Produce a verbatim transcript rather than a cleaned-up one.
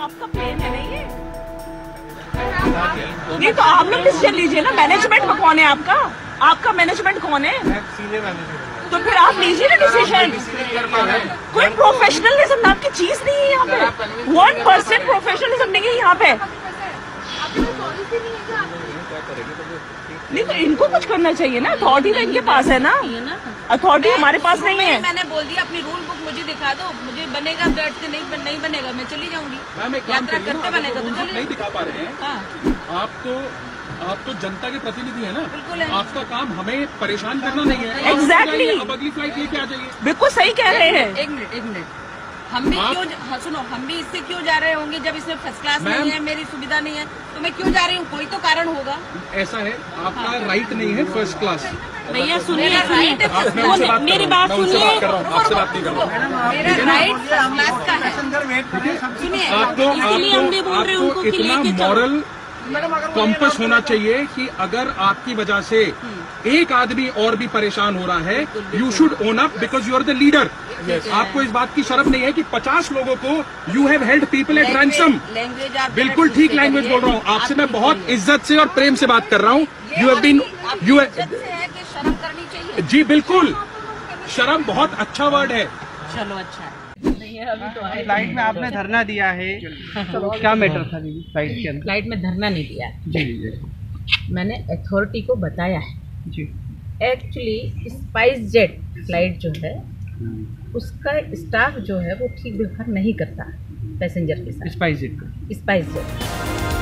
आपका प्लेन है नहीं ये? नहीं तो आप लोग डिसीजन लीजिए ना, मैनेजमेंट में कौन है आपका? आपका मैनेजमेंट कौन है? Senior manager. तो फिर आप लीजिए ना डिसीजन। कोई प्रोफेशनलिज्म नाम की चीज नहीं है यहाँ पे, वन परसेंट प्रोफेशनलिज्म नहीं है यहाँ पे। नहीं तो इनको कुछ करना चाहिए ना, अथॉरिटी तो इनके पास है ना, अथॉरिटी हमारे पास नहीं है। मैंने बोल दिया अपनी रूल बुक मुझे दिखा दो, मुझे बनेगा बैठ से, नहीं नहीं बनेगा मैं चली जाऊंगी। यात्रा करते बनेगा तो चले। नहीं दिखा पा रहे हैं। हाँ। आप तो आप तो जनता के प्रतिनिधि है ना, बिल्कुल है। आपका काम हमें परेशान करना नहीं है। Exactly। अब अगली फ्लाइट लेके आ जाइए। बिल्कुल सही कह रहे हैं। एक मिनट एक मिनट हम भी क्यों हाँ, सुनो हम भी इससे क्यों जा रहे होंगे जब इसमें फर्स्ट क्लास नहीं है, मेरी सुविधा नहीं है तो मैं क्यों जा रही हूँ? कोई तो कारण होगा। ऐसा है, आपका राइट नहीं है फर्स्ट क्लास। भैया सुनिए, राइट मेरी बात सुनिए। आपसे बात नहीं कर रहा हूँ। मेरा राइट फर्स्ट क्लास का है। सुनिए आपको आपको आपको इतना मॉरल कॉम्पस होना चाहिए कि अगर आपकी वजह से एक आदमी और भी परेशान हो रहा है, you should own up because you are the leader. आपको इस बात की शर्म नहीं है कि पचास लोगों को you have held people at ransom. बिल्कुल ठीक लैंग्वेज बोल रहा हूँ आपसे, मैं बहुत इज्जत से और प्रेम से बात कर रहा हूँ। यू हैव बीन यू शर्म करनी चाहिए। जी बिल्कुल, शर्म बहुत अच्छा वर्ड है। चलो अच्छा है। फ्लाइट में आपने धरना दिया है, तो क्या मैटर था दीदी फ्लाइट के अंदर? फ्लाइट में धरना नहीं दिया जी जी मैंने अथॉरिटी को बताया है। जी एक्चुअली स्पाइस जेट फ्लाइट जो है उसका स्टाफ जो है वो ठीक व्यवहार नहीं करता पैसेंजर के साथ। स्पाइस जेट का स्पाइस जेट